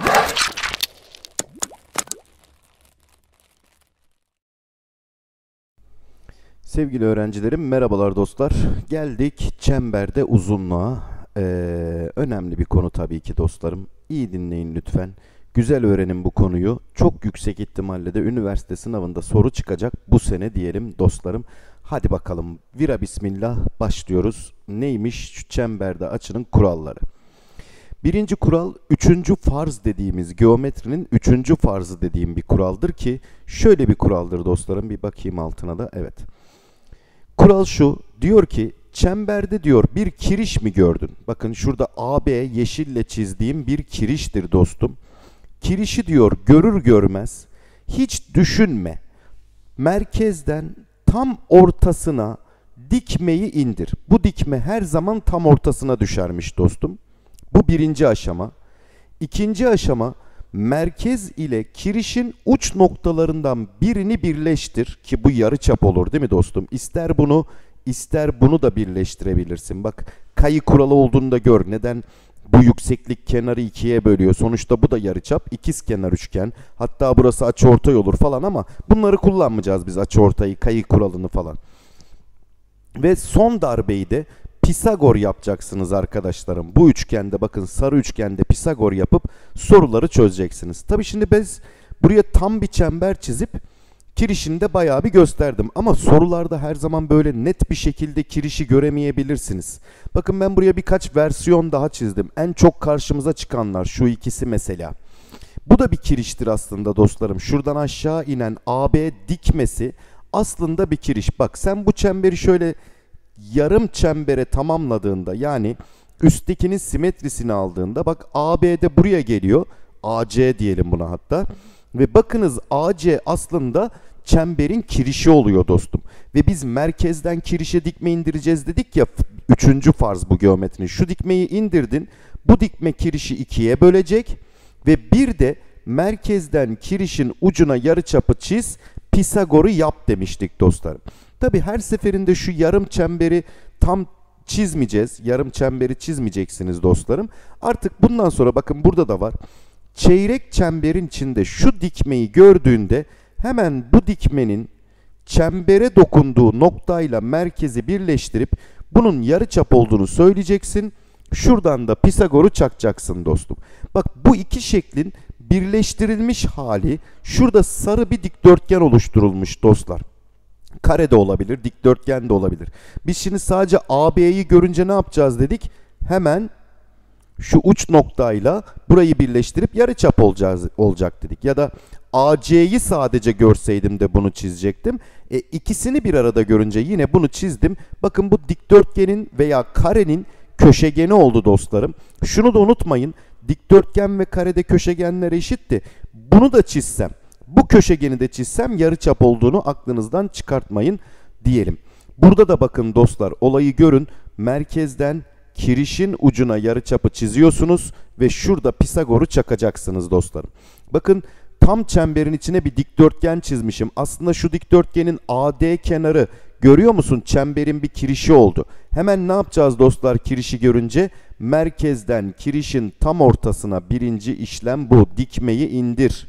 Sevgili öğrencilerim, merhabalar dostlar. Geldik çemberde uzunluğa. Önemli bir konu tabii ki dostlarım. İyi dinleyin lütfen. Güzel öğrenin bu konuyu. Çok yüksek ihtimalle de üniversite sınavında soru çıkacak bu sene diyelim dostlarım. Hadi bakalım. Vira bismillah başlıyoruz. Neymiş şu çemberde açının kuralları? Birinci kural, üçüncü farz dediğimiz geometrinin üçüncü farzı dediğim bir kuraldır ki şöyle bir kuraldır dostlarım. Bir bakayım altına da. Evet. Kural şu, diyor ki çemberde diyor bir kiriş mi gördün? Bakın şurada AB yeşille çizdiğim bir kiriştir dostum. Kirişi diyor görür görmez hiç düşünme. Merkezden tam ortasına dikmeyi indir. Bu dikme her zaman tam ortasına düşermiş dostum. Bu birinci aşama. İkinci aşama, merkez ile kirişin uç noktalarından birini birleştir ki bu yarıçap olur değil mi dostum? İster bunu ister bunu da birleştirebilirsin. Bak kayı kuralı olduğunu da gör. Neden? Bu yükseklik kenarı ikiye bölüyor. Sonuçta bu da yarıçap. İkizkenar üçgen. Hatta burası açıortay olur falan ama bunları kullanmayacağız biz, açıortayı, kayı kuralını falan. Ve son darbeyi de Pisagor yapacaksınız arkadaşlarım. Bu üçgende, bakın sarı üçgende Pisagor yapıp soruları çözeceksiniz. Tabi şimdi biz buraya tam bir çember çizip kirişini de bayağı bir gösterdim. Ama sorularda her zaman böyle net bir şekilde kirişi göremeyebilirsiniz. Bakın ben buraya birkaç versiyon daha çizdim. En çok karşımıza çıkanlar şu ikisi mesela. Bu da bir kiriştir aslında dostlarım. Şuradan aşağı inen AB dikmesi aslında bir kiriş. Bak sen bu çemberi şöyle yarım çembere tamamladığında, yani üsttekinin simetrisini aldığında, bak AB de buraya geliyor. AC diyelim buna hatta. Ve bakınız AC aslında çemberin kirişi oluyor dostum. Ve biz merkezden kirişe dikme indireceğiz dedik ya, üçüncü farz bu geometrinin. Şu dikmeyi indirdin. Bu dikme kirişi ikiye bölecek. Ve bir de merkezden kirişin ucuna yarıçapı çiz. Pisagor'u yap demiştik dostlarım. Tabi her seferinde şu yarım çemberi tam çizmeyeceğiz. Yarım çemberi çizmeyeceksiniz dostlarım. Artık bundan sonra bakın burada da var. Çeyrek çemberin içinde şu dikmeyi gördüğünde hemen bu dikmenin çembere dokunduğu noktayla merkezi birleştirip bunun yarıçap olduğunu söyleyeceksin. Şuradan da Pisagor'u çakacaksın dostum. Bak bu iki şeklin birleştirilmiş hali, şurada sarı bir dikdörtgen oluşturulmuş dostlar. Kare de olabilir, dikdörtgen de olabilir. Biz şimdi sadece AB'yi görünce ne yapacağız dedik? Hemen şu uç noktayla burayı birleştirip yarıçap olacak dedik. Ya da AC'yi sadece görseydim de bunu çizecektim. İkisini bir arada görünce yine bunu çizdim. Bakın bu dikdörtgenin veya karenin köşegeni oldu dostlarım. Şunu da unutmayın. Dikdörtgen ve karede köşegenler eşitti. Bunu da çizsem, bu köşegeni de çizsem yarıçap olduğunu aklınızdan çıkartmayın diyelim. Burada da bakın dostlar, olayı görün. Merkezden kirişin ucuna yarıçapı çiziyorsunuz ve şurada Pisagor'u çakacaksınız dostlarım. Bakın tam çemberin içine bir dikdörtgen çizmişim. Aslında şu dikdörtgenin AD kenarı, görüyor musun? Çemberin bir kirişi oldu. Hemen ne yapacağız dostlar kirişi görünce? Merkezden kirişin tam ortasına birinci işlem bu. Dikmeyi indir.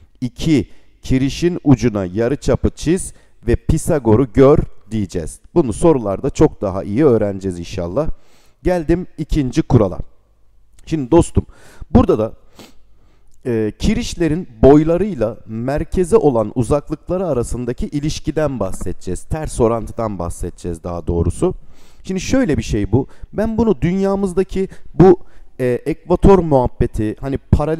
2. Kirişin ucuna yarıçapı çiz ve Pisagor'u gör diyeceğiz. Bunu sorularda çok daha iyi öğreneceğiz inşallah. Geldim ikinci kurala. Şimdi dostum burada da kirişlerin boylarıyla merkeze olan uzaklıkları arasındaki ilişkiden bahsedeceğiz. Ters orantıdan bahsedeceğiz daha doğrusu. Şimdi şöyle bir şey bu. Ben bunu dünyamızdaki bu ekvator muhabbeti, hani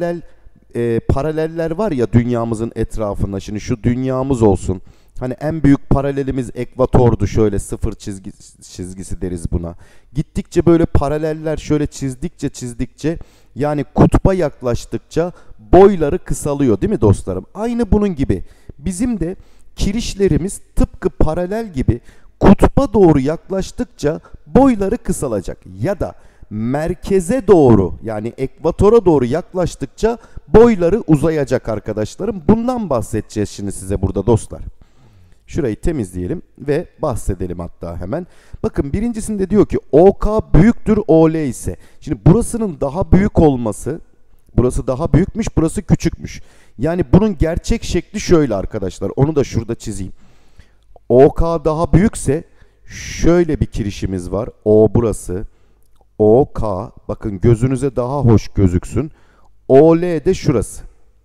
paraleller var ya dünyamızın etrafında. Şimdi şu dünyamız olsun. Hani en büyük paralelimiz ekvatordu, şöyle sıfır çizgisi deriz buna. Gittikçe böyle paraleller şöyle çizdikçe yani kutba yaklaştıkça boyları kısalıyor değil mi dostlarım? Aynı bunun gibi bizim de kirişlerimiz tıpkı paralel gibi kutba doğru yaklaştıkça boyları kısalacak. Ya da merkeze doğru, yani ekvatora doğru yaklaştıkça boyları uzayacak arkadaşlarım. Bundan bahsedeceğiz şimdi size burada dostlar. Şurayı temizleyelim ve bahsedelim hatta hemen. Bakın birincisinde diyor ki OK büyüktür OL ise. Şimdi burasının daha büyük olması Burası daha büyükmüş, burası küçükmüş. Yani bunun gerçek şekli şöyle arkadaşlar. Onu da şurada çizeyim. OK daha büyükse şöyle bir kirişimiz var. O burası. OK, bakın gözünüze daha hoş gözüksün. OL de şurası.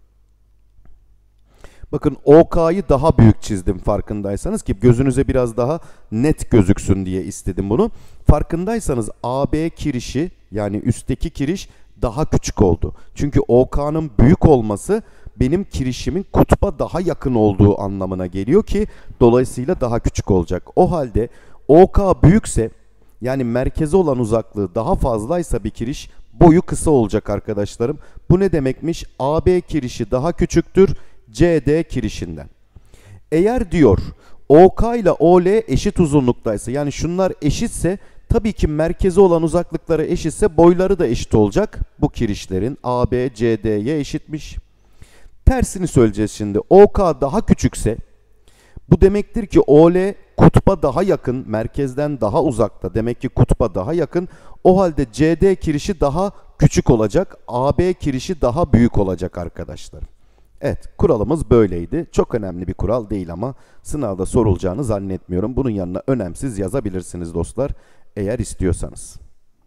Bakın OK'yı daha büyük çizdim farkındaysanız ki gözünüze biraz daha net gözüksün diye istedim bunu. Farkındaysanız AB kirişi, yani üstteki kiriş daha küçük oldu. Çünkü OK'nın büyük olması benim kirişimin kutba daha yakın olduğu anlamına geliyor ki dolayısıyla daha küçük olacak. O halde OK büyükse, yani merkeze olan uzaklığı daha fazlaysa bir kiriş, boyu kısa olacak arkadaşlarım. Bu ne demekmiş? AB kirişi daha küçüktür CD kirişinden. Eğer diyor OK ile OL eşit uzunluktaysa, yani şunlar eşitse, tabii ki merkeze olan uzaklıkları eşitse boyları da eşit olacak. Bu kirişlerin AB CD'ye eşitmiş. Tersini söyleyeceğiz şimdi. OK daha küçükse bu demektir ki OL kutba daha yakın, merkezden daha uzakta. Demek ki kutba daha yakın. O halde CD kirişi daha küçük olacak. AB kirişi daha büyük olacak arkadaşlar. Evet, kuralımız böyleydi. Çok önemli bir kural değil ama sınavda sorulacağını zannetmiyorum. Bunun yanına önemsiz yazabilirsiniz dostlar, eğer istiyorsanız.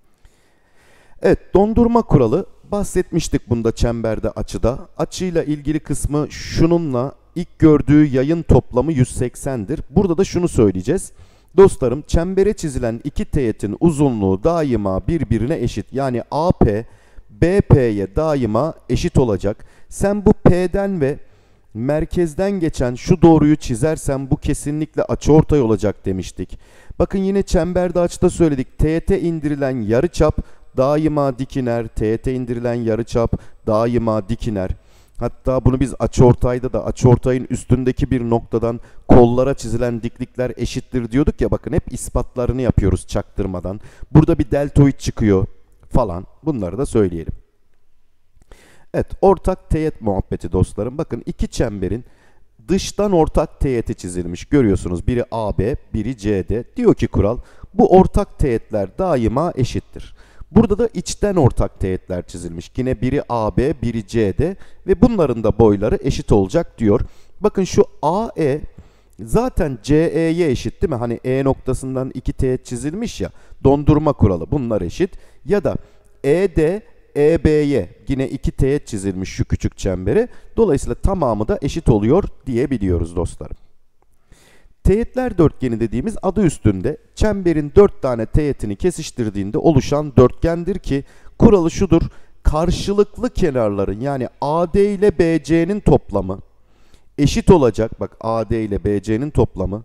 Evet, dondurma kuralı. Bahsetmiştik bunda çemberde açıda. Açıyla ilgili kısmı şununla, ilk gördüğü yayın toplamı 180'dir. Burada da şunu söyleyeceğiz. Dostlarım, çembere çizilen iki teğetin uzunluğu daima birbirine eşit. Yani AP BP'ye daima eşit olacak. Sen bu P'den ve merkezden geçen şu doğruyu çizersen bu kesinlikle açıortay olacak demiştik. Bakın yine çemberde açıda söyledik. Teğete indirilen yarıçap daima dik iner. Teğete indirilen yarıçap daima dik iner. Hatta bunu biz açıortayda da açıortayın üstündeki bir noktadan kollara çizilen diklikler eşittir diyorduk ya, bakın hep ispatlarını yapıyoruz çaktırmadan. Burada bir deltoid çıkıyor falan, bunları da söyleyelim. Evet, ortak teğet muhabbeti dostlarım. Bakın iki çemberin dıştan ortak teğeti çizilmiş. Görüyorsunuz, biri AB, biri CD. Diyor ki kural, bu ortak teğetler daima eşittir. Burada da içten ortak teğetler çizilmiş. Yine biri AB, biri CD ve bunların da boyları eşit olacak diyor. Bakın şu AE zaten CE'ye eşit değil mi? Hani E noktasından iki teğet çizilmiş ya. Dondurma kuralı, bunlar eşit. Ya da ED EB'ye yine iki teğet çizilmiş şu küçük çembere. Dolayısıyla tamamı da eşit oluyor diyebiliyoruz dostlarım. Teğetler dörtgeni dediğimiz adı üstünde çemberin 4 tane teğetini kesiştirdiğinde oluşan dörtgendir ki kuralı şudur: karşılıklı kenarların, yani AD ile BC'nin toplamı eşit olacak. Bak, AD ile BC'nin toplamı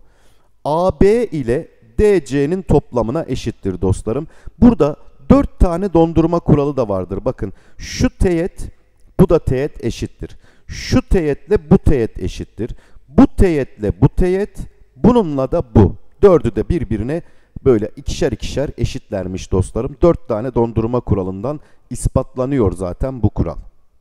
AB ile DC'nin toplamına eşittir dostlarım. Burada 4 tane dondurma kuralı da vardır. Bakın, şu teğet, bu da teğet eşittir. Şu teğetle bu teğet eşittir. Bu teğetle bu teğet, bununla da bu. Dördü de birbirine böyle ikişer ikişer eşitlermiş dostlarım. 4 tane dondurma kuralından ispatlanıyor zaten bu kural.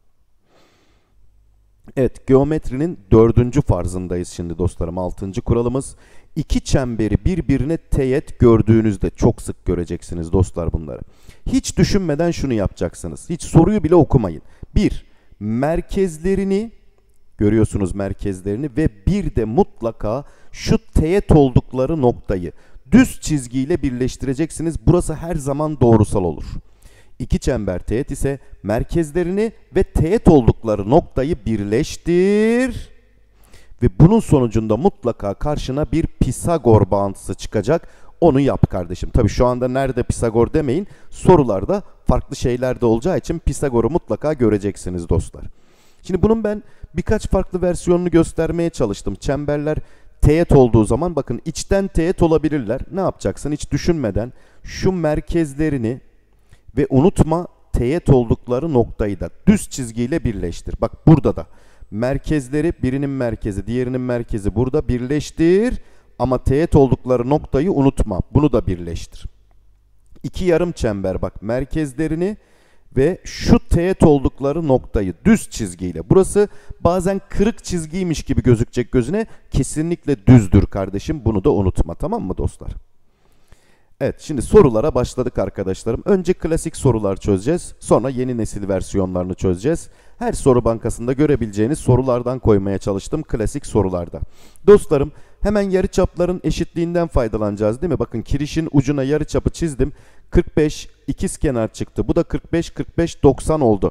Evet, geometrinin 4. farzındayız şimdi dostlarım. 6. kuralımız. İki çemberi birbirine teğet gördüğünüzde, çok sık göreceksiniz dostlar bunları. Hiç düşünmeden şunu yapacaksınız. Hiç soruyu bile okumayın. 1. Merkezlerini görüyorsunuz, merkezlerini ve bir de mutlaka şu teğet oldukları noktayı düz çizgiyle birleştireceksiniz. Burası her zaman doğrusal olur. İki çember teğet ise merkezlerini ve teğet oldukları noktayı birleştir ve bunun sonucunda mutlaka karşına bir Pisagor bağıntısı çıkacak. Onu yap kardeşim. Tabii şu anda nerede Pisagor demeyin. Sorularda farklı şeyler de olacağı için Pisagor'u mutlaka göreceksiniz dostlar. Şimdi bunun ben birkaç farklı versiyonunu göstermeye çalıştım. Çemberler teğet olduğu zaman bakın içten teğet olabilirler. Ne yapacaksın? Hiç düşünmeden şu merkezlerini ve unutma, teğet oldukları noktayı da düz çizgiyle birleştir. Bak, burada da merkezleri, birinin merkezi diğerinin merkezi burada birleştir ama teğet oldukları noktayı unutma. Bunu da birleştir. İki yarım çember, bak, merkezlerini ve şu teğet oldukları noktayı düz çizgiyle. Burası bazen kırık çizgiymiş gibi gözükecek gözüne. Kesinlikle düzdür kardeşim. Bunu da unutma, tamam mı dostlar? Evet, şimdi sorulara başladık arkadaşlarım. Önce klasik sorular çözeceğiz. Sonra yeni nesil versiyonlarını çözeceğiz. Her soru bankasında görebileceğiniz sorulardan koymaya çalıştım klasik sorularda. Dostlarım, hemen yarıçapların eşitliğinden faydalanacağız değil mi? Bakın kirişin ucuna yarıçapı çizdim. 45 ikizkenar çıktı. Bu da 45, 45, 90 oldu.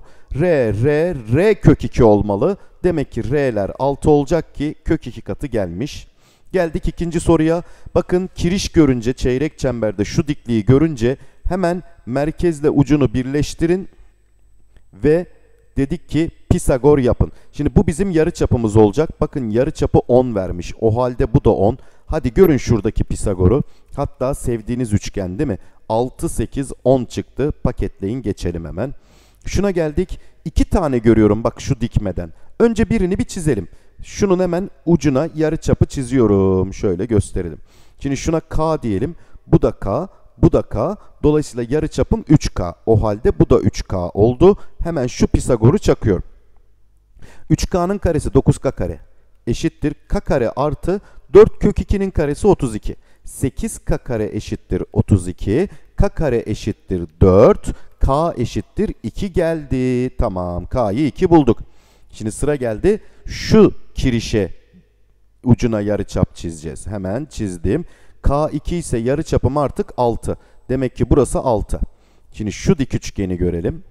R kök 2 olmalı. Demek ki R'ler 6 olacak ki kök 2 katı gelmiş. Geldik ikinci soruya. Bakın kiriş görünce, çeyrek çemberde şu dikliği görünce hemen merkezle ucunu birleştirin ve dedik ki Pisagor yapın. Şimdi bu bizim yarıçapımız olacak. Bakın yarıçapı 10 vermiş. O halde bu da 10. Hadi görün şuradaki Pisagor'u. Hatta sevdiğiniz üçgen değil mi? 6, 8, 10 çıktı. Paketleyin geçelim hemen. Şuna geldik. 2 tane görüyorum bak şu dikmeden. Önce birini bir çizelim. Şunun hemen ucuna yarıçapı çiziyorum. Şöyle gösterelim. Şimdi şuna K diyelim. Bu da K, bu da K. Dolayısıyla yarıçapım 3K. O halde bu da 3K oldu. Hemen şu Pisagor'u çakıyorum. 3K'nın karesi 9K kare eşittir K kare artı 4 kök 2'nin karesi 32. 8K kare eşittir 32. K kare eşittir 4. K eşittir 2 geldi. Tamam, K'yı 2 bulduk. Şimdi sıra geldi. Şu kirişe ucuna yarıçap çizeceğiz. Hemen çizdim. K2 ise yarıçapım artık 6. Demek ki burası 6. Şimdi şu dik üçgeni görelim.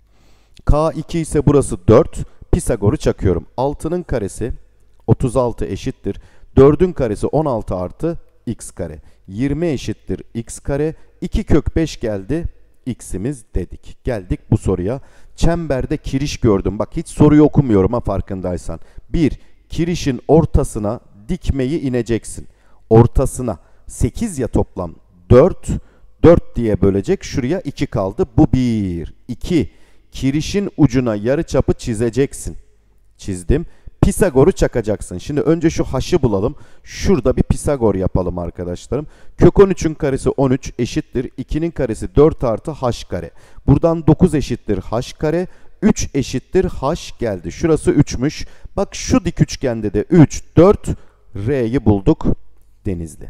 K2 ise burası 4. Pisagor'u çakıyorum. 6'nın karesi 36 eşittir. 4'ün karesi 16 artı x kare. 20 eşittir x kare. 2 kök 5 geldi. X'imiz dedik. Geldik bu soruya. Çemberde kiriş gördüm. Bak hiç soruyu okumuyorum ha farkındaysan. 1. Kirişin ortasına dikmeyi ineceksin. Ortasına 8 ya toplam 4. 4 diye bölecek. Şuraya 2 kaldı. Bu 1. 2. Kirişin ucuna yarıçapı çizeceksin. Çizdim. Pisagor'u çakacaksın. Şimdi önce şu h'ı bulalım. Şurada bir Pisagor yapalım arkadaşlarım. Kök 13'ün karesi 13 eşittir. 2'nin karesi 4 artı h kare. Buradan 9 eşittir h kare. 3 eşittir h geldi. Şurası 3'müş. Bak şu dik üçgende de 3, 4. R'yi bulduk. Denizli.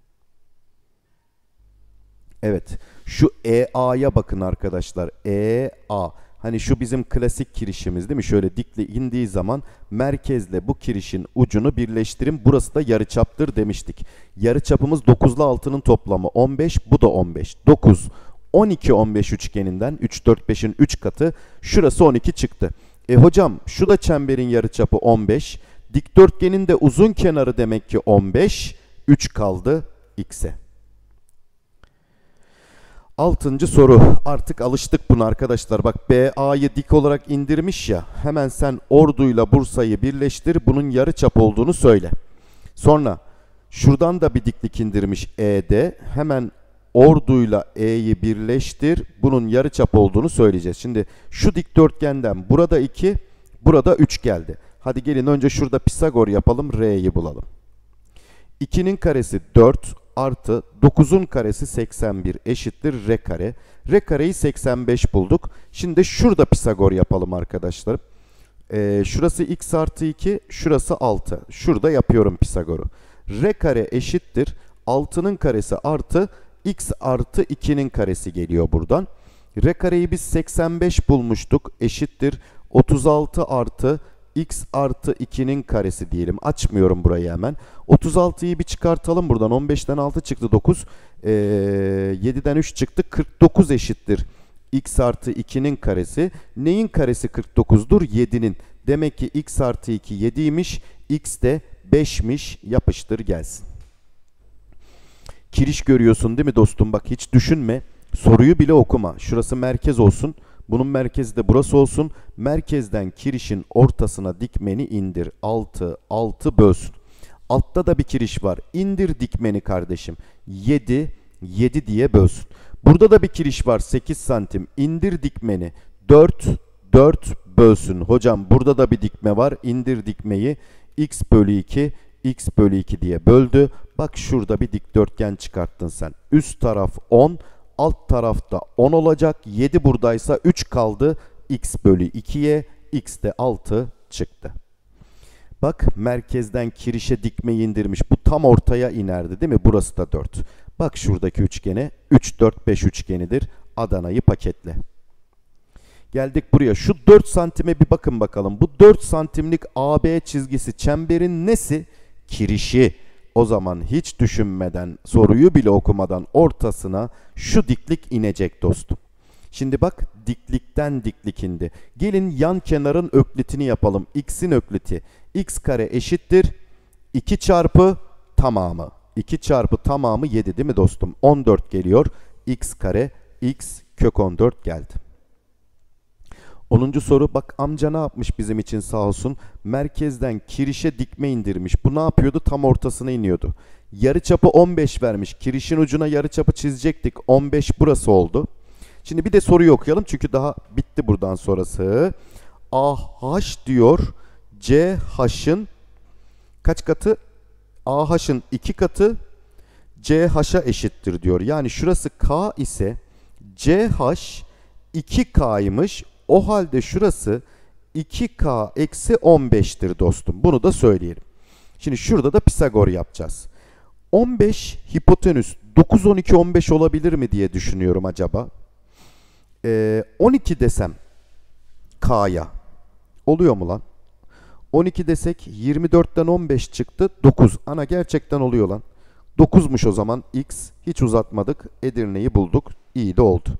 Evet. Şu EA'ya bakın arkadaşlar. EA. Hani şu bizim klasik kirişimiz değil mi? Şöyle dikli indiği zaman merkezle bu kirişin ucunu birleştirin. Burası da yarıçaptır demiştik. Yarıçapımız 9 ile 6'nın toplamı 15. Bu da 15. 9, 12, 15 üçgeninden 3, 4, 5'in 3 katı. Şurası 12 çıktı. Hocam şu da çemberin yarıçapı 15. Dikdörtgenin de uzun kenarı demek ki 15. 3 kaldı x'e. 6. soru. Artık alıştık buna arkadaşlar. Bak BA'yı dik olarak indirmiş ya. Hemen sen Ordu'yla Bursa'yı birleştir. Bunun yarıçap olduğunu söyle. Sonra şuradan da bir diklik indirmiş ED. Hemen Ordu'yla E'yi birleştir. Bunun yarıçap olduğunu söyleyeceğiz. Şimdi şu dikdörtgenden burada 2, burada 3 geldi. Hadi gelin önce şurada Pisagor yapalım. R'yi bulalım. 2'nin karesi 4 artı 9'un karesi 81 eşittir R kare. R kareyi 85 bulduk. Şimdi şurada Pisagor yapalım arkadaşlar. Şurası x artı 2, şurası 6. Şurada yapıyorum Pisagor'u. R kare eşittir 6'nın karesi artı x artı 2'nin karesi geliyor buradan. R kareyi biz 85 bulmuştuk. Eşittir 36 artı x artı 2'nin karesi diyelim. Açmıyorum burayı hemen. 36'yı bir çıkartalım buradan. 15'ten 6 çıktı 9. 7'den 3 çıktı. 49 eşittir x artı 2'nin karesi. Neyin karesi 49'dur? 7'nin. Demek ki x artı 2 7'ymiş. X de 5'miş. Yapıştır gelsin. Kiriş görüyorsun değil mi dostum? Bak hiç düşünme. Soruyu bile okuma. Şurası merkez olsun. Bunun merkezi de burası olsun. Merkezden kirişin ortasına dikmeni indir. 6, 6 bölsün. Altta da bir kiriş var. İndir dikmeni kardeşim. 7, 7 diye bölsün. Burada da bir kiriş var. 8 santim. İndir dikmeni. 4, 4 bölsün. Hocam burada da bir dikme var. İndir dikmeyi. X bölü 2, X bölü 2 diye böldü. Bak şurada bir dikdörtgen çıkarttın sen. Üst taraf 10. Alt tarafta 10 olacak. 7 buradaysa 3 kaldı. X bölü 2'ye. X de 6 çıktı. Bak merkezden kirişe dikmeyi indirmiş. Bu tam ortaya inerdi değil mi? Burası da 4. Bak şuradaki üçgene 3, 4, 5 üçgenidir. Adana'yı paketle. Geldik buraya. Şu 4 santime bir bakın bakalım. Bu 4 santimlik AB çizgisi çemberin nesi? Kirişi. O zaman hiç düşünmeden, soruyu bile okumadan ortasına şu diklik inecek dostum. Şimdi bak, diklikten diklik indi. Gelin yan kenarın öklitini yapalım. X'in ökliti. X kare eşittir 2 çarpı tamamı. 2 çarpı tamamı 7 değil mi dostum? 14 geliyor. X kare, X kök 14 geldi. 10. soru, bak amca ne yapmış bizim için sağ olsun. Merkezden kirişe dikme indirmiş. Bu ne yapıyordu? Tam ortasına iniyordu. Yarıçapı 15 vermiş. Kirişin ucuna yarıçapı çizecektik. 15 burası oldu. Şimdi bir de soruyu okuyalım çünkü daha bitti buradan sonrası. AH diyor. CH'ın kaç katı? AH'ın 2 katı CH'a eşittir diyor. Yani şurası K ise CH 2K'ymış. O halde şurası 2K eksi 15'tir dostum. Bunu da söyleyelim. Şimdi şurada da Pisagor yapacağız. 15 hipotenüs 9, 12, 15 olabilir mi diye düşünüyorum acaba. 12 desem K'ya oluyor mu lan? 12 desek 24'ten 15 çıktı 9. Ana gerçekten oluyor lan. 9'muş o zaman X. Hiç uzatmadık. Edirne'yi bulduk. İyi de oldu.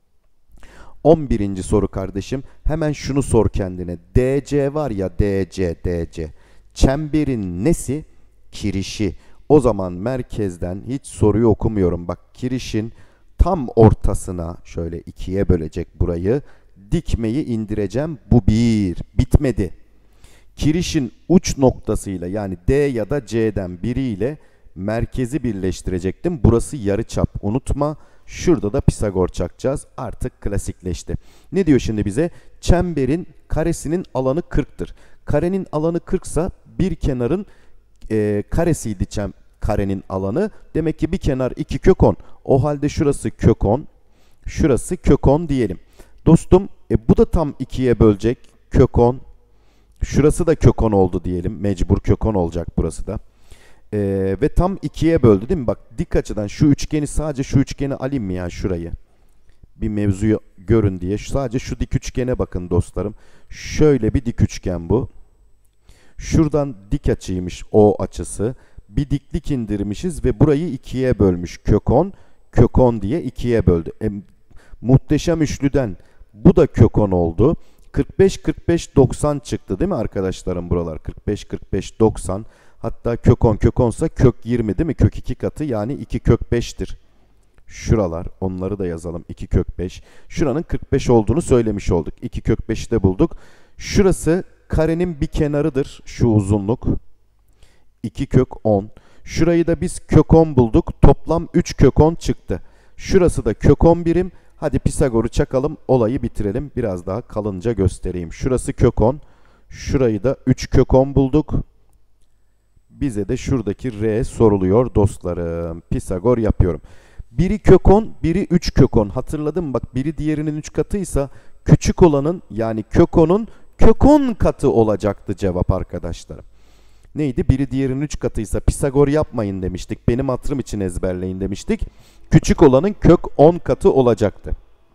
11. soru kardeşim. Hemen şunu sor kendine. DC var ya, DC. Çemberin nesi? Kirişi. O zaman merkezden hiç soruyu okumuyorum. Bak, kirişin tam ortasına şöyle ikiye bölecek burayı. Dikmeyi indireceğim. Bu bir. Bitmedi. Kirişin uç noktasıyla, yani D ya da C'den biriyle merkezi birleştirecektim. Burası yarıçap. Unutma. Şurada da Pisagor çakacağız. Artık klasikleşti. Ne diyor şimdi bize? Çemberin karesinin alanı 40'tır. Karenin alanı 40 ise bir kenarın karesiydi karenin alanı. Demek ki bir kenar 2 kök 10. O halde şurası kök 10. Şurası kök 10 diyelim. Dostum bu da tam 2'ye bölecek. Kök 10. Şurası da kök 10 oldu diyelim. Mecbur kök 10 olacak burası da. Ve tam 2'ye böldü değil mi? Bak, dik açıdan şu üçgeni, sadece şu üçgeni alayım mı ya şurayı? Bir mevzuyu görün diye. Sadece şu dik üçgene bakın dostlarım. Şöyle bir dik üçgen bu. Şuradan dik açıymış o açısı. Bir diklik indirmişiz ve burayı 2'ye bölmüş. Kök 10, kök 10 diye 2'ye böldü. Muhteşem üçlüden bu da kök 10 oldu. 45, 45, 90 çıktı değil mi arkadaşlarım buralar? 45, 45, 90. Hatta kök 10, kök 10 ise kök 20 değil mi? Kök 2 katı, yani 2 kök 5'tir. Şuralar, onları da yazalım. 2 kök 5. Şuranın 45 olduğunu söylemiş olduk. 2 kök 5'i de bulduk. Şurası karenin bir kenarıdır. Şu uzunluk. 2 kök 10. Şurayı da biz kök 10 bulduk. Toplam 3 kök 10 çıktı. Şurası da kök 10 birim. Hadi Pisagor'u çakalım, olayı bitirelim. Biraz daha kalınca göstereyim. Şurası kök 10. Şurayı da 3 kök 10 bulduk. Bize de şuradaki R soruluyor dostlarım. Pisagor yapıyorum. Biri kök 10, biri 3 kök 10. Hatırladın mı? Bak, biri diğerinin 3 katıysa küçük olanın, yani kök 10'un kök 10 katı olacaktı cevap arkadaşlarım. Neydi? Biri diğerinin 3 katıysa Pisagor yapmayın demiştik. Benim hatırım için ezberleyin demiştik. Küçük olanın kök 10 katı olacaktı.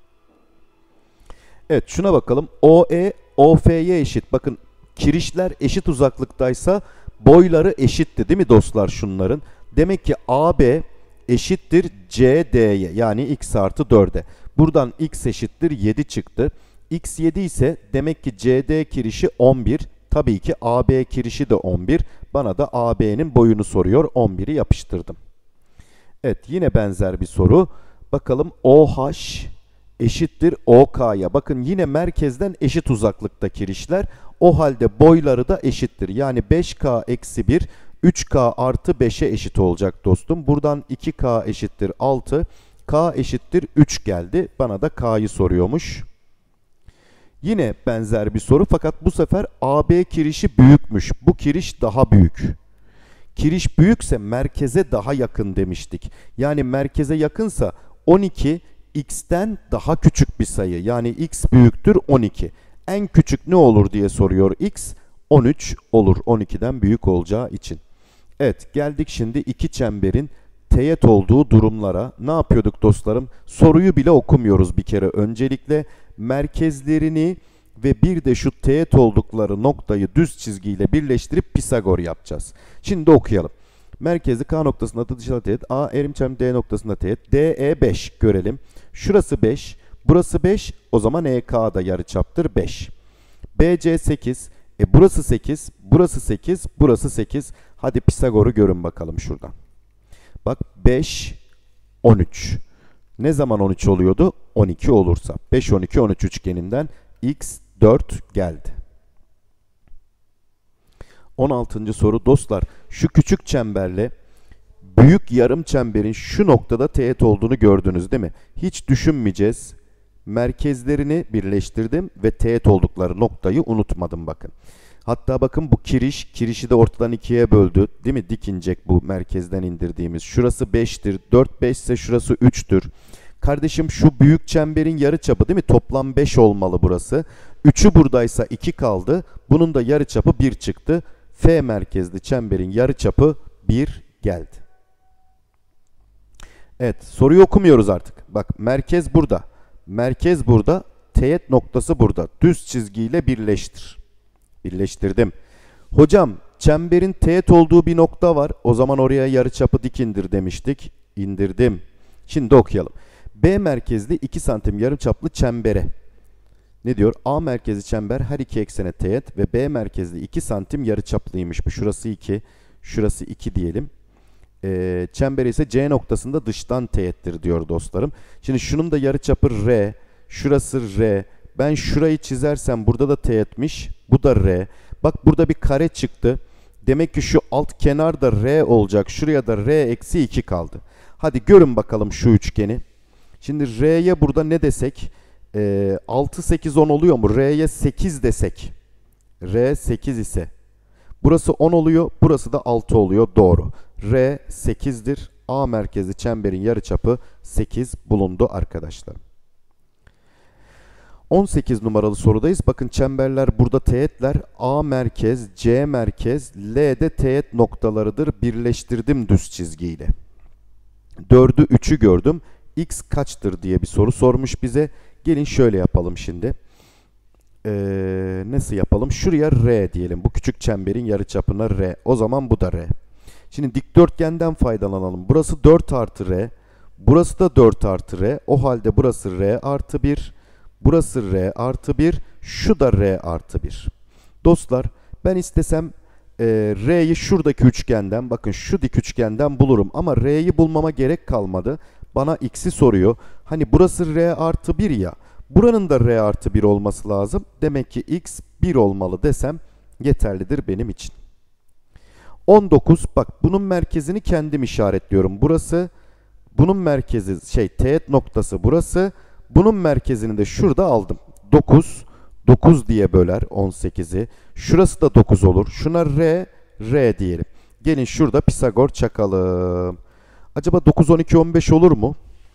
Evet, şuna bakalım. OE, OF'ye eşit. Bakın, kirişler eşit uzaklıktaysa boyları eşitti değil mi dostlar şunların? Demek ki AB eşittir CD'ye, yani x artı 4'e. Buradan x eşittir 7 çıktı. X 7 ise demek ki CD kirişi 11. Tabii ki AB kirişi de 11. Bana da AB'nin boyunu soruyor. 11'i yapıştırdım. Evet, yine benzer bir soru. Bakalım, OH eşittir OK'ya. Bakın, yine merkezden eşit uzaklıkta kirişler. O halde boyları da eşittir. Yani 5K eksi 1, 3K artı 5'e eşit olacak dostum. Buradan 2K eşittir 6, K eşittir 3 geldi. Bana da K'yı soruyormuş. Yine benzer bir soru, fakat bu sefer AB kirişi büyükmüş. Bu kiriş daha büyük. Kiriş büyükse merkeze daha yakın demiştik. Yani merkeze yakınsa 12 x'ten daha küçük bir sayı. Yani x büyüktür 12. En küçük ne olur diye soruyor x. 13 olur, 12'den büyük olacağı için. Evet, geldik şimdi iki çemberin teğet olduğu durumlara ne yapıyorduk dostlarım? Soruyu bile okumuyoruz bir kere. Öncelikle merkezlerini ve bir de şu teğet oldukları noktayı düz çizgiyle birleştirip Pisagor yapacağız. Şimdi okuyalım. Merkezi K noktasında dışarı teğet, A erimçem D noktasında teğet, DE 5 görelim. Şurası 5, burası 5, o zaman EK'da yarıçaptır 5. BC 8, burası 8, burası 8, burası 8. Hadi Pisagor'u görün bakalım şuradan. Bak 5, 13. Ne zaman 13 oluyordu? 12 olursa. 5, 12, 13 üçgeninden x 4 geldi. 16. soru dostlar. Şu küçük çemberle büyük yarım çemberin şu noktada teğet olduğunu gördünüz değil mi? Hiç düşünmeyeceğiz. Merkezlerini birleştirdim ve teğet oldukları noktayı unutmadım bakın. Hatta bakın bu kirişi de ortadan ikiye böldü. Değil mi? Dik inecek bu merkezden indirdiğimiz. Şurası 5'tir. 4, 5 ise şurası 3'tür. Kardeşim şu büyük çemberin yarıçapı değil mi? Toplam 5 olmalı burası. 3'ü buradaysa 2 kaldı. Bunun da yarıçapı 1 çıktı. F merkezli çemberin yarıçapı 1 geldi. Evet, soruyu okumuyoruz artık. Bak merkez burada. Merkez burada. Teğet noktası burada. Düz çizgiyle birleştir. Birleştirdim. Hocam çemberin teğet olduğu bir nokta var. O zaman oraya yarıçapı dik indir demiştik. İndirdim. Şimdi okuyalım. B merkezli 2 santim yarıçaplı çembere. Ne diyor? A merkezli çember her iki eksene teğet ve B merkezli 2 santim yarıçaplıymış. Bu şurası 2, şurası 2 diyelim. Çember ise C noktasında dıştan teğettir diyor dostlarım. Şimdi şunun da yarıçapı R, şurası R. Ben şurayı çizersem burada da teğetmiş. Bu da R. Bak burada bir kare çıktı. Demek ki şu alt kenar da R olacak. Şuraya da R eksi 2 kaldı. Hadi görün bakalım şu üçgeni. Şimdi R'ye burada ne desek? 6, 8, 10 oluyor mu? R'ye 8 desek. R 8 ise. Burası 10 oluyor. Burası da 6 oluyor. Doğru. R 8'dir. A merkezli çemberin yarıçapı 8 bulundu arkadaşlar. 18 numaralı sorudayız. Bakın çemberler burada teğetler. A merkez, C merkez, L'de teğet noktalarıdır. Birleştirdim düz çizgiyle. 4'ü 3'ü gördüm. X kaçtır diye bir soru sormuş bize. Gelin şöyle yapalım şimdi. Nasıl yapalım? Şuraya R diyelim. Bu küçük çemberin yarıçapına R. O zaman bu da R. Şimdi dikdörtgenden faydalanalım. Burası 4 artı R. Burası da 4 artı R. O halde burası R artı 1. Burası R artı 1. Şu da R artı 1. Dostlar ben istesem R'yi şuradaki üçgenden, bakın şu dik üçgenden bulurum. Ama R'yi bulmama gerek kalmadı. Bana X'i soruyor. Hani burası R artı 1 ya. Buranın da R artı 1 olması lazım. Demek ki X 1 olmalı desem yeterlidir benim için. 19. Bak bunun merkezini kendim işaretliyorum. Burası, bunun merkezi teğet noktası burası. Bunun merkezini de şurada aldım. 9. 9 diye böler 18'i. Şurası da 9 olur. Şuna R, R diyelim. Gelin şurada Pisagor çakalım. Acaba 9, 12, 15 olur mu?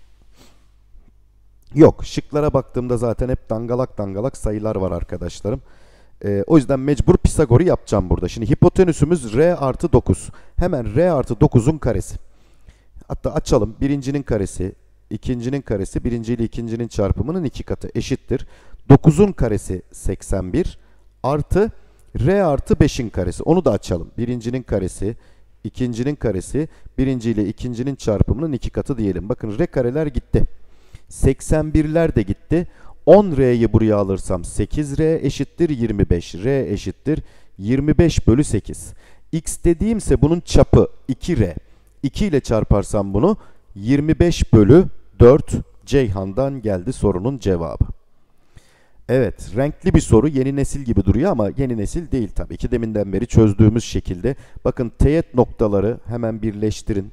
Yok. Şıklara baktığımda zaten hep dangalak dangalak sayılar var arkadaşlarım. O yüzden mecbur Pisagor'u yapacağım burada. Şimdi hipotenüsümüz R artı 9. Hemen R artı 9'un karesi. Hatta açalım. Birincinin karesi, ikincinin karesi, birinci ile ikincinin çarpımının 2 katı eşittir. 9'un karesi 81 artı R artı 5'in karesi. Onu da açalım. Birincinin karesi, ikincinin karesi, birinci ile ikincinin çarpımının 2 katı diyelim. Bakın R kareler gitti. 81'ler de gitti. 10R'yi buraya alırsam 8R eşittir 25. R eşittir 25 bölü 8. X dediğimse bunun çapı 2R. 2 ile çarparsam bunu 25 bölü 4 Ceyhan'dan geldi sorunun cevabı. Evet, renkli bir soru, yeni nesil gibi duruyor ama yeni nesil değil tabii ki, deminden beri çözdüğümüz şekilde. Bakın teğet noktaları hemen birleştirin.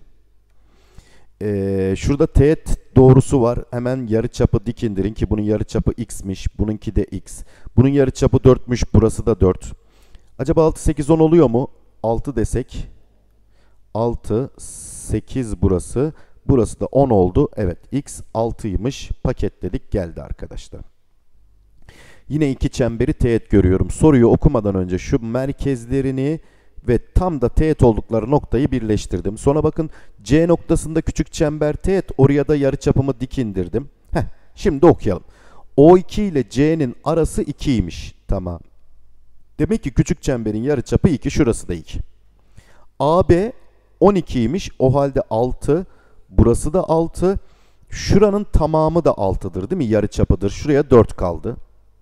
Şurada teğet doğrusu var. Hemen yarıçapı dik indirin ki bunun yarıçapı x'miş. Bununki de x. Bunun yarıçapı 4'müş. Burası da 4. Acaba 6, 8, 10 oluyor mu? 6 desek. 6, 8 burası. Burası da 10 oldu. Evet, x 6'ymış. Paketledik, geldi arkadaşlar. Yine iki çemberi teğet görüyorum. Soruyu okumadan önce şu merkezlerini ve tam da teğet oldukları noktayı birleştirdim. Sonra bakın C noktasında küçük çember teğet, oraya da yarıçapımı dik indirdim. Şimdi okuyalım. O2 ile C'nin arası 2'ymiş. Tamam. Demek ki küçük çemberin yarıçapı 2, şurası da 2. AB 12'ymiş. O halde 6. Burası da 6. Şuranın tamamı da 6'dır değil mi? Yarıçapıdır. Şuraya 4 kaldı.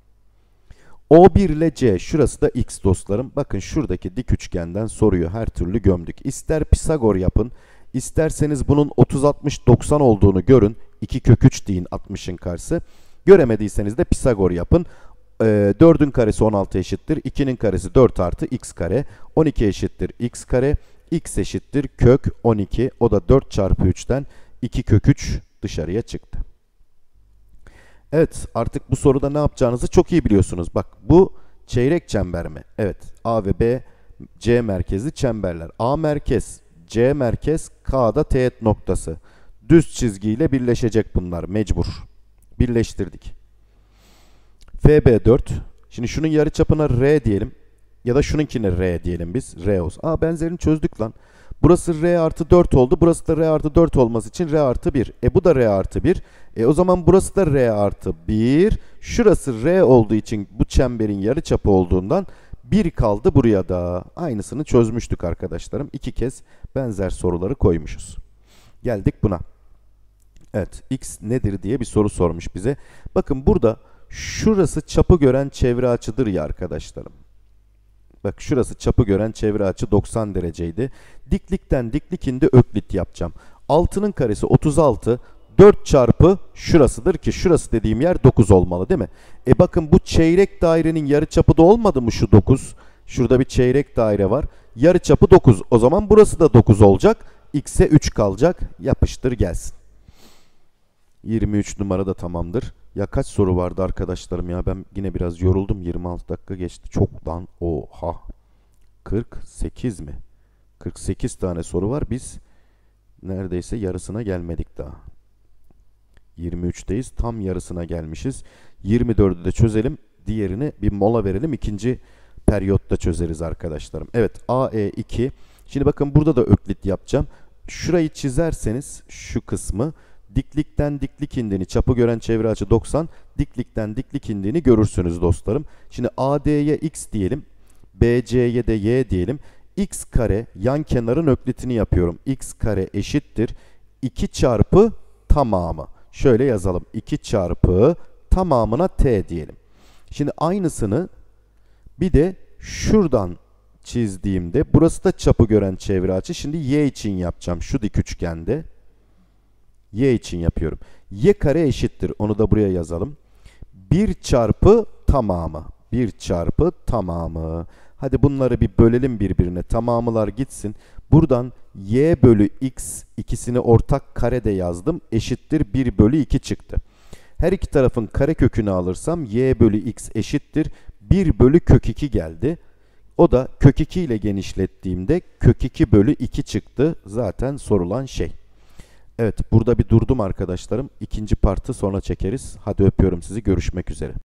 O1 ile C, şurası da X dostlarım. Bakın şuradaki dik üçgenden soruyu her türlü gömdük. İster Pisagor yapın, isterseniz bunun 30, 60, 90 olduğunu görün. 2 kök 3 deyin 60'ın karşısı. Göremediyseniz de Pisagor yapın. 4'ün karesi 16 eşittir. 2'nin karesi 4 artı x kare. 12 eşittir x kare. X eşittir kök 12. O da 4 çarpı 3'ten 2 kök 3 dışarıya çıktı. Evet, artık bu soruda ne yapacağınızı çok iyi biliyorsunuz. Bak, bu çeyrek çember mi? Evet, A ve B C merkezli çemberler. A merkez, C merkez, K'da teğet noktası. Düz çizgiyle birleşecek bunlar mecbur. Birleştirdik. FB 4. Şimdi şunun yarıçapına R diyelim. Ya da şununkine R diyelim biz. R olsun. Benzerini çözdük lan. Burası R artı 4 oldu. Burası da R artı 4 olması için R artı 1. Bu da R artı 1. O zaman burası da R artı 1. Şurası R olduğu için bu çemberin yarıçapı olduğundan 1 kaldı buraya da. Aynısını çözmüştük arkadaşlarım. 2 kez benzer soruları koymuşuz. Geldik buna. Evet, X nedir diye bir soru sormuş bize. Bakın burada şurası çapı gören çevre açıdır ya arkadaşlarım. Bak, şurası çapı gören çevre açı 90 dereceydi. Diklikten diklik indi öklit yapacağım. 6'nın karesi 36. 4 çarpı şurasıdır ki şurası dediğim yer 9 olmalı değil mi? Bakın bu çeyrek dairenin yarıçapı da olmadı mı şu 9? Şurada bir çeyrek daire var. Yarıçapı 9. O zaman burası da 9 olacak. X'e 3 kalacak. Yapıştır gelsin. 23 numara da tamamdır. Ya kaç soru vardı arkadaşlarım ya, ben yine biraz yoruldum. 26 dakika geçti. Çok lan, oha. 48 mi? 48 tane soru var. Biz neredeyse yarısına gelmedik daha. 23'teyiz. Tam yarısına gelmişiz. 24'ü de çözelim. Diğerini bir mola verelim. İkinci periyotta çözeriz arkadaşlarım. Evet, AE2. Şimdi bakın burada da öklit yapacağım. Şurayı çizerseniz şu kısmı, diklikten diklik indiğini, çapı gören çevre açı 90, diklikten diklik indiğini görürsünüz dostlarım. Şimdi AD'ye x diyelim, BC'ye de y diyelim. X kare, yan kenarın öklitini yapıyorum. X kare eşittir 2 çarpı tamamı. Şöyle yazalım. 2 çarpı tamamına t diyelim. Şimdi aynısını bir de şuradan çizdiğimde, burası da çapı gören çevre açı. Şimdi y için yapacağım. Şu dik üçgende. Y için yapıyorum. Y kare eşittir. Onu da buraya yazalım. 1 çarpı tamamı. 1 çarpı tamamı. Hadi bunları bir bölelim birbirine. Tamamılar gitsin. Buradan y bölü x, ikisini ortak karede yazdım. Eşittir 1 bölü 2 çıktı. Her iki tarafın kare kökünü alırsam y bölü x eşittir 1 bölü kök 2 geldi. O da kök 2 ile genişlettiğimde kök 2 bölü 2 çıktı. Zaten sorulan şey. Evet, burada bir durdum arkadaşlarım. İkinci partı sonra çekeriz. Hadi öpüyorum sizi. Görüşmek üzere.